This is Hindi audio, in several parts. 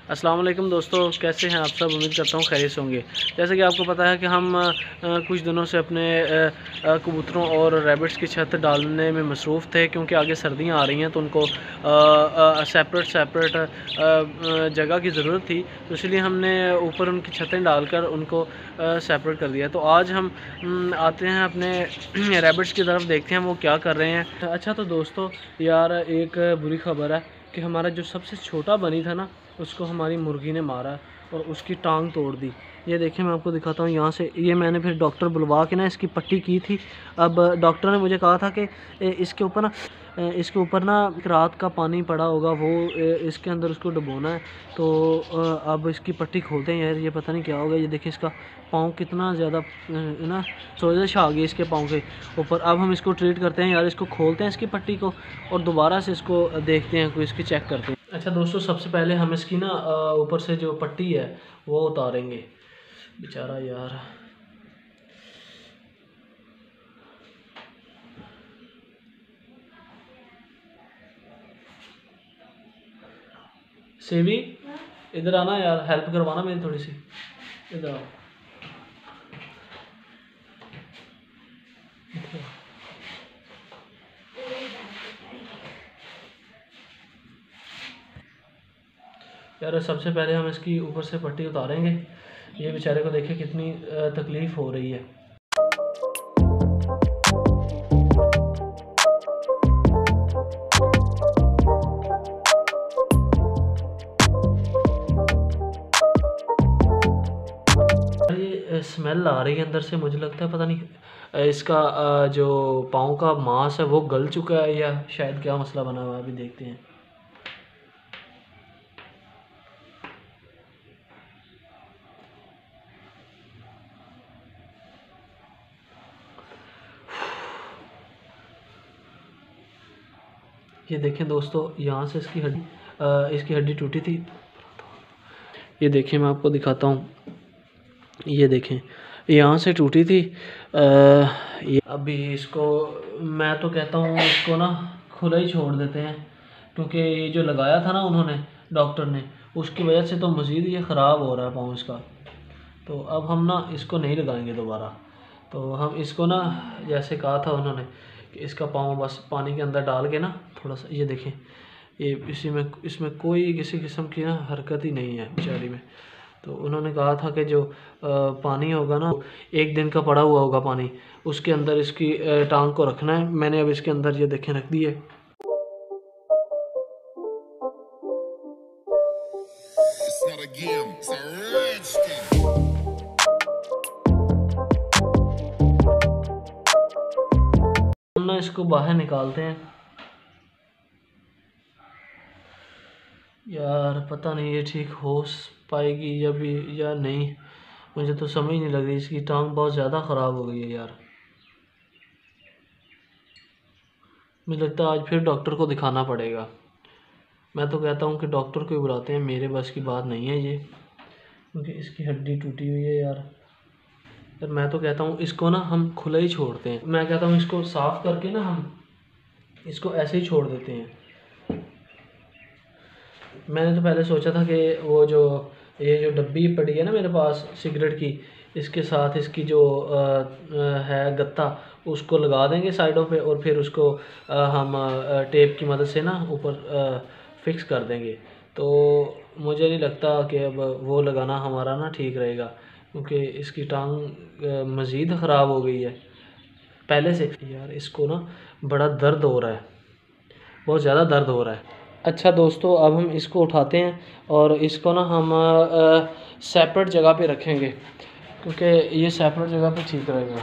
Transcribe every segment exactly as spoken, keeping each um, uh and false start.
अस्सलाम वालेकुम दोस्तों, कैसे हैं आप सब। उम्मीद करता हूँ खैरियत से होंगे। जैसे कि आपको पता है कि हम आ, कुछ दिनों से अपने कबूतरों और रैबिट्स की छत डालने में मसरूफ़ थे, क्योंकि आगे सर्दियाँ आ रही हैं तो उनको सेपरेट सेपरेट जगह की ज़रूरत थी। तो इसलिए हमने ऊपर उनकी छतें डालकर उनको सेपरेट कर दिया। तो आज हम आते हैं अपने रैबिट्स की तरफ, देखते हैं वो क्या कर रहे हैं। अच्छा तो दोस्तों यार, एक बुरी खबर है कि हमारा जो सबसे छोटा बनी था ना, उसको हमारी मुर्गी ने मारा और उसकी टांग तोड़ दी। ये देखिए, मैं आपको दिखाता हूँ यहाँ से। ये मैंने फिर डॉक्टर बुलवा के ना इसकी पट्टी की थी। अब डॉक्टर ने मुझे कहा था कि इसके ऊपर ना इसके ऊपर ना रात का पानी पड़ा होगा, वो इसके अंदर उसको डुबोना है। तो अब इसकी पट्टी खोलते हैं यार, ये पता नहीं क्या होगा। ये देखिए, इसका पाँव कितना ज़्यादा ना सोजिश आ गई इसके पाँव के ऊपर। अब हम इसको ट्रीट करते हैं यार, इसको खोलते हैं इसकी पट्टी को और दोबारा से इसको देखते हैं, कोई इसकी चेक करते हैं। अच्छा दोस्तों, सबसे पहले हम इसकी ना ऊपर से जो पट्टी है वो उतारेंगे। बेचारा यार, सेवी इधर आना यार, हेल्प करवाना मेरी थोड़ी सी, इधर आओ। यार सबसे पहले हम इसकी ऊपर से पट्टी उतारेंगे। ये बेचारे को देखिए कितनी तकलीफ़ हो रही है। ये स्मेल आ रही है अंदर से, मुझे लगता है पता नहीं इसका जो पाँव का मांस है वो गल चुका है या शायद क्या मसला बना हुआ है, अभी देखते हैं। ये देखें दोस्तों, यहाँ से इसकी हड्डी इसकी हड्डी टूटी थी। ये देखें, मैं आपको दिखाता हूँ। ये देखें, यहाँ से टूटी थी। आ, ये अभी इसको मैं तो कहता हूँ इसको ना खुला ही छोड़ देते हैं, क्योंकि ये जो लगाया था ना उन्होंने, डॉक्टर ने, उसकी वजह से तो मज़ीद ये ख़राब हो रहा है पाँव इसका। तो अब हम ना इसको नहीं लगाएंगे दोबारा। तो हम इसको ना, जैसे कहा था उन्होंने कि इसका पाँव बस पानी के अंदर डाल के ना थोड़ा सा, ये देखें, ये इसी में इसमें कोई किसी किस्म की ना हरकत ही नहीं है बेचारी में। तो उन्होंने कहा था कि जो आ, पानी होगा ना, एक दिन का पड़ा हुआ होगा पानी, उसके अंदर इसकी टांग को रखना है। मैंने अब इसके अंदर ये देखें रख दी है। हम ना इसको बाहर निकालते हैं। यार पता नहीं ये ठीक हो पाएगी या भी या नहीं, मुझे तो समझ नहीं लग रही। इसकी टांग बहुत ज़्यादा ख़राब हो गई है यार। मुझे लगता है आज फिर डॉक्टर को दिखाना पड़ेगा। मैं तो कहता हूँ कि डॉक्टर को ही बुलाते हैं, मेरे बस की बात नहीं है ये, क्योंकि इसकी हड्डी टूटी हुई है यार। तो मैं तो कहता हूँ इसको ना हम खुला ही छोड़ते हैं। मैं कहता हूँ इसको साफ़ करके ना हम इसको ऐसे ही छोड़ देते हैं। मैंने तो पहले सोचा था कि वो जो ये जो डब्बी पड़ी है ना मेरे पास सिगरेट की, इसके साथ इसकी जो आ, आ, है गत्ता, उसको लगा देंगे साइडों पे और फिर उसको आ, हम आ, टेप की मदद से ना ऊपर फिक्स कर देंगे। तो मुझे नहीं लगता कि अब वो लगाना हमारा ना ठीक रहेगा, क्योंकि इसकी टांग मज़ीद ख़राब हो गई है पहले से। यार इसको ना बड़ा दर्द हो रहा है, बहुत ज़्यादा दर्द हो रहा है। अच्छा दोस्तों, अब हम इसको उठाते हैं और इसको ना हम सेपरेट जगह पे रखेंगे, क्योंकि ये सेपरेट जगह पे ठीक रहेगा।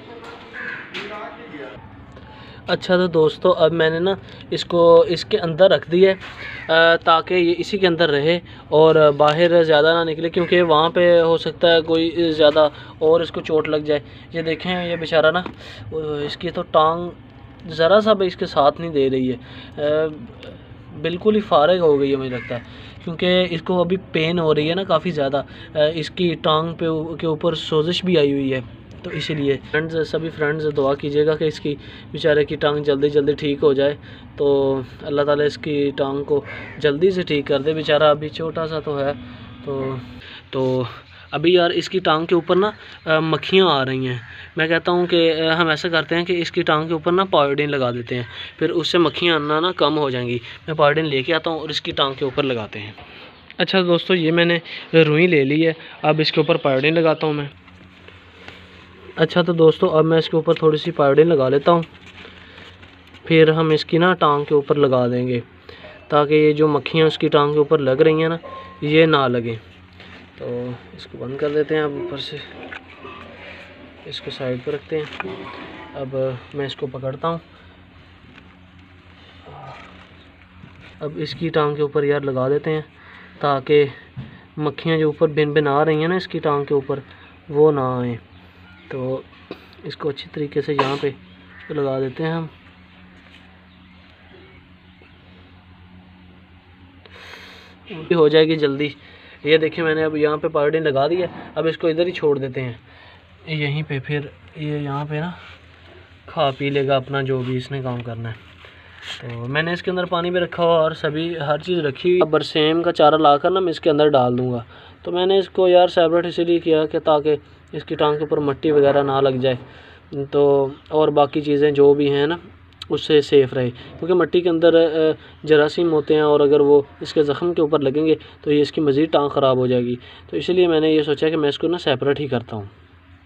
अच्छा तो दोस्तों, अब मैंने ना इसको इसके अंदर रख दिया है ताकि ये इसी के अंदर रहे और बाहर ज़्यादा ना निकले, क्योंकि वहाँ पे हो सकता है कोई ज़्यादा और इसको चोट लग जाए। ये देखें, ये बेचारा ना, इसकी तो टांग ज़रा सा भी इसके साथ नहीं दे रही है, बिल्कुल ही फारिग हो गई है मुझे लगता है, क्योंकि इसको अभी पेन हो रही है ना काफ़ी ज़्यादा। इसकी टांग पे के ऊपर सोजिश भी आई हुई है, तो इसीलिए फ्रेंड्स, सभी फ्रेंड्स दुआ कीजिएगा कि इसकी बेचारे की टांग जल्दी जल्दी ठीक हो जाए। तो अल्लाह ताला इसकी टांग को जल्दी से ठीक कर दे। बेचारा अभी छोटा सा तो है। तो तो अभी यार इसकी टांग के ऊपर ना मक्खियाँ आ रही हैं। मैं कहता हूँ कि हम ऐसा करते हैं कि इसकी टांग के ऊपर ना पायोडीन लगा देते हैं, फिर उससे मक्खियाँ आना ना कम हो जाएंगी। मैं पायोडीन लेके आता हूँ और इसकी टांग के ऊपर लगाते हैं। अच्छा दोस्तों, ये मैंने रुई ले ली है, अब इसके ऊपर पायोडीन लगाता हूँ मैं। अच्छा तो दोस्तों, अब मैं इसके ऊपर थोड़ी सी पायोडीन लगा लेता हूँ, फिर हम इसकी ना टांग के ऊपर लगा देंगे ताकि ये जो मक्खियाँ उसकी टांग के ऊपर लग रही हैं ना, ये ना लगें। तो इसको बंद कर देते हैं। अब ऊपर से इसको साइड पर रखते हैं। अब मैं इसको पकड़ता हूँ। अब इसकी टांग के ऊपर यार लगा देते हैं ताकि मक्खियाँ जो ऊपर बिन बिन आ रही हैं ना इसकी टांग के ऊपर, वो ना आए। तो इसको अच्छी तरीके से यहाँ पे लगा देते हैं हम। भी हो जाएगी जल्दी। ये देखिए मैंने अब यहाँ पे पायोडीन लगा दी है। अब इसको इधर ही छोड़ देते हैं यहीं पे, फिर ये यहाँ पे ना खा पी लेगा अपना जो भी इसने काम करना है। तो मैंने इसके अंदर पानी भी रखा हुआ और सभी हर चीज़ रखी हुई। अब बरसेम का चारा लाकर ना मैं इसके अंदर डाल दूँगा। तो मैंने इसको यार सेपरेट इसीलिए किया कि ताकि इसकी टांग के ऊपर मिट्टी वगैरह ना लग जाए, तो और बाकी चीज़ें जो भी हैं ना उससे सेफ़ रहे, क्योंकि मिट्टी के अंदर जरासीम होते हैं और अगर वो इसके ज़ख़म के ऊपर लगेंगे तो ये इसकी मज़ीद टांग ख़राब हो जाएगी। तो इसलिए मैंने ये सोचा कि मैं इसको ना सेपरेट ही करता हूँ।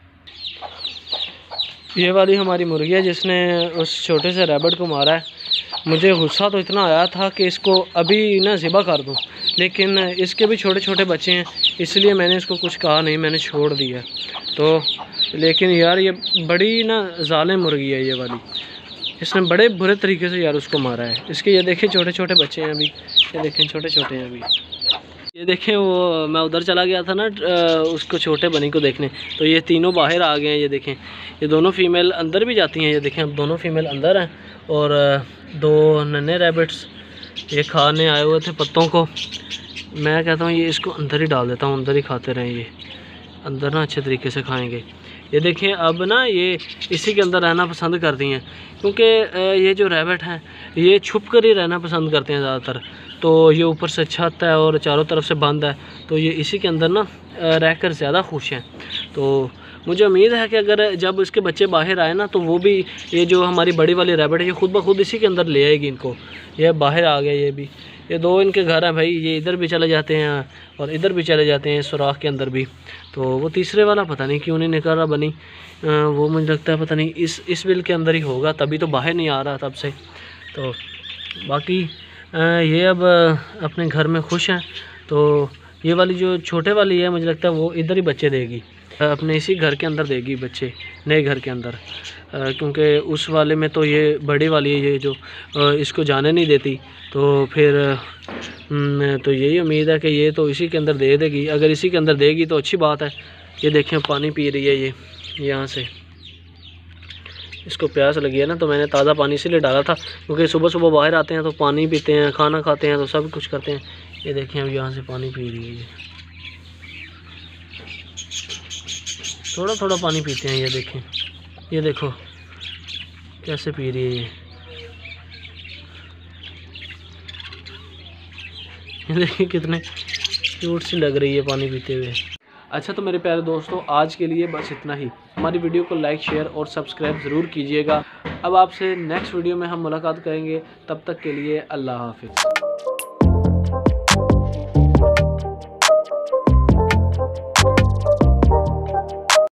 ये वाली हमारी मुर्गी है जिसने उस छोटे से रैबिट को मारा है। मुझे गुस्सा तो इतना आया था कि इसको अभी ना ज़िबा कर दूँ, लेकिन इसके भी छोटे छोटे बच्चे हैं इसलिए मैंने इसको कुछ कहा नहीं, मैंने छोड़ दिया। तो लेकिन यार ये बड़ी ना ज़ालिम मुर्गी है ये वाली, इसने बड़े बुरे तरीके से यार उसको मारा है। इसके ये देखें छोटे छोटे बच्चे हैं अभी, ये देखें छोटे छोटे हैं अभी। ये देखें वो मैं उधर चला गया था ना उसको छोटे बनी को देखने, तो ये तीनों बाहर आ गए हैं। ये देखें ये दोनों फीमेल अंदर भी जाती हैं। ये देखें अब दोनों फीमेल अंदर हैं और दो नन्हे रैबिट्स ये खाने आए हुए थे पत्तों को। मैं कहता हूँ ये इसको अंदर ही डाल देता हूँ, अंदर ही खाते रहें, ये अंदर ना अच्छे तरीके से खाएँगे। ये देखें अब ना ये इसी के अंदर रहना पसंद करती हैं, क्योंकि ये जो रैबिट हैं ये छुप कर ही रहना पसंद करते हैं ज़्यादातर। तो ये ऊपर से छत है और चारों तरफ से बंद है, तो ये इसी के अंदर ना रहकर ज़्यादा खुश हैं। तो मुझे उम्मीद है कि अगर जब इसके बच्चे बाहर आए ना तो वो भी ये जो हमारी बड़ी वाली रैबिट है ये खुद ब खुद इसी के अंदर ले आएगी इनको। ये बाहर आ गए, ये भी ये दो इनके घर हैं भाई, ये इधर भी चले जाते हैं और इधर भी चले जाते हैं सुराख के अंदर भी। तो वो तीसरे वाला पता नहीं क्यों नहीं निकल रहा बनी, वो मुझे लगता है पता नहीं इस इस बिल के अंदर ही होगा, तभी तो बाहर नहीं आ रहा तब से। तो बाकी ये अब अपने घर में खुश हैं। तो ये वाली जो छोटे वाली है मुझे लगता है वो इधर ही बच्चे देगी, अपने इसी घर के अंदर देगी बच्चे, नए घर के अंदर, क्योंकि उस वाले में तो ये बड़ी वाली है ये जो इसको जाने नहीं देती। तो फिर तो यही उम्मीद है कि ये तो इसी के अंदर दे देगी। अगर इसी के अंदर देगी तो अच्छी बात है। ये देखें पानी पी रही है ये यहाँ से, इसको प्यास लगी है ना, तो मैंने ताज़ा पानी इसीलिए डाला था क्योंकि सुबह सुबह बाहर आते हैं तो पानी पीते हैं, खाना खाते हैं, तो सब कुछ करते हैं। ये देखें अब यहाँ से पानी पी रही है ये, थोड़ा थोड़ा पानी पीते हैं। ये देखें, ये देखो कैसे पी रही है ये, ये देखिए कितने क्यूट सी लग रही है पानी पीते हुए। अच्छा तो मेरे प्यारे दोस्तों, आज के लिए बस इतना ही। हमारी वीडियो को लाइक शेयर और सब्सक्राइब ज़रूर कीजिएगा। अब आपसे नेक्स्ट वीडियो में हम मुलाकात करेंगे, तब तक के लिए अल्लाह हाफिज़।